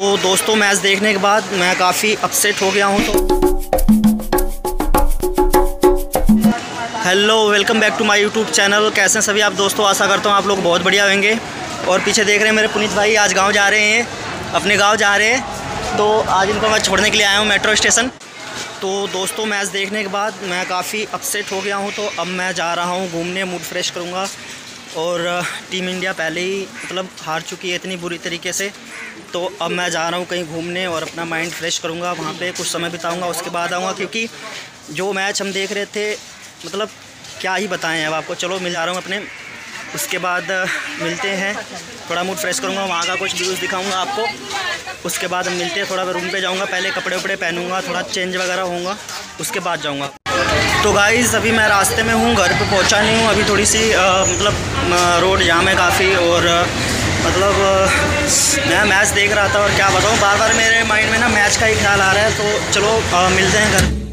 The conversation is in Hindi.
दोस्तों मैच देखने के बाद मैं काफ़ी अपसेट हो गया हूँ। तो hello, welcome back to my YouTube channel. कैसे हैं सभी आप दोस्तों? आशा करता हूँ आप लोग बहुत बढ़िया होंगे। और पीछे देख रहे हैं मेरे पुनीत भाई, आज गांव जा रहे हैं, अपने गांव जा रहे हैं। तो आज इनको मैं छोड़ने के लिए आया हूँ मेट्रो स्टेशन। तो दोस्तों मैच देखने के बाद मैं काफ़ी अपसेट हो गया हूँ। तो अब मैं जा रहा हूँ घूमने, मूड फ्रेश करूँगा। और टीम इंडिया पहले ही हार चुकी है इतनी बुरी तरीके से। तो अब मैं जा रहा हूँ कहीं घूमने और अपना माइंड फ्रेश करूँगा, वहाँ पे कुछ समय बिताऊँगा, उसके बाद आऊँगा। क्योंकि जो मैच हम देख रहे थे क्या ही बताएं अब आपको। चलो मिल जा रहा हूँ अपने, उसके बाद मिलते हैं। थोड़ा मूड फ्रेश करूँगा, वहाँ का कुछ व्यूज़ दिखाऊँगा आपको। उसके बाद हम मिलते हैं। थोड़ा मैं रूम पे जाऊँगा, पहले कपड़े वपड़े पहनूँगा, थोड़ा चेंज वगैरह होऊंगा, उसके बाद जाऊँगा। तो गाइज़ अभी मैं रास्ते में हूँ, घर पे पहुँचा नहीं हूँ अभी। थोड़ी सी रोड जाम है काफ़ी। और मैं मैच देख रहा था और क्या बताऊँ, बार बार मेरे माइंड में मैच का ही ख्याल आ रहा है। तो चलो मिलते हैं घर।